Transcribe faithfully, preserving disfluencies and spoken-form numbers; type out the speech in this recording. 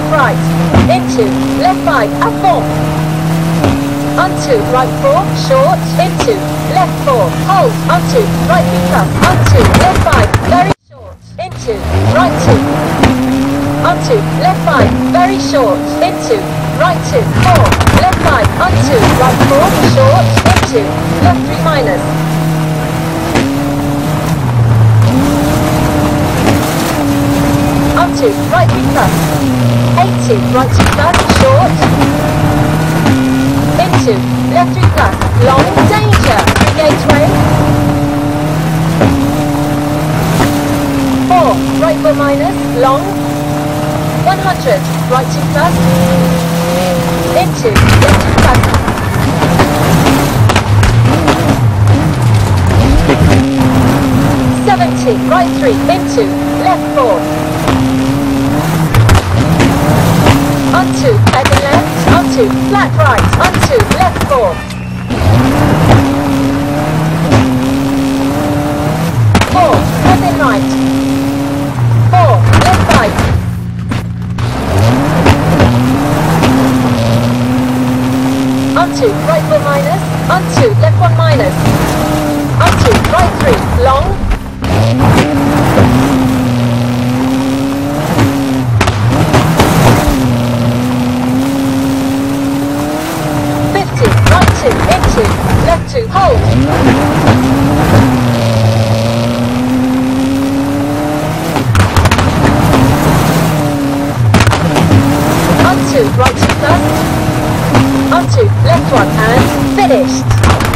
left right, into, left five, up four. Onto, right four, short, into, left four, hold, onto, right three plus, onto, left five, very short, into, right two. Onto, left five, very short, into, right two, four, left five, onto, right four, short, into, left three minus. Onto, right three plus, eighty, right two plus, short, into, left three plus, long, danger, through gateway, four, right four minus, long, one hundred, right two plus, into, left two plus, seventy, right three, into, left four, onto, heading left, onto, flat right, onto, left four, four, heading right, four, left five, onto, right four minus, onto, left one minus, onto, right three, long, fifty, right two, into, left two, hold, onto, right two plus, onto, left one and finished.